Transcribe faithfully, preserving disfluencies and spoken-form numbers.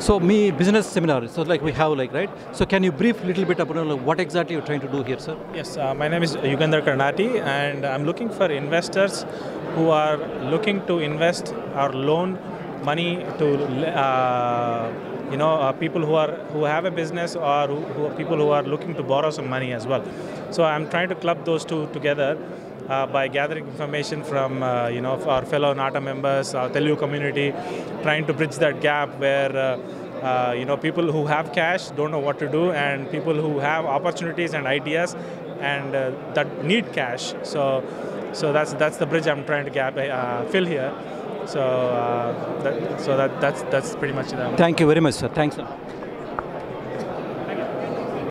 So me business seminar. So like we have like right. So can you brief a little bit about like, what exactly you're trying to do here, sir? Yes, uh, my name is Yugandhar Karnati, and I'm looking for investors who are looking to invest or loan money to uh, you know uh, people who are who have a business, or who, who are people who are looking to borrow some money as well. So I'm trying to club those two together uh, by gathering information from uh, you know our fellow NATA members, our Telugu community, trying to bridge that gap where uh, uh, you know people who have cash don't know what to do, and people who have opportunities and ideas and uh, that need cash. So so that's that's the bridge I'm trying to gap, uh, fill here. So uh, that, so that that's that's pretty much it. Thank you very much, sir. Thanks, sir.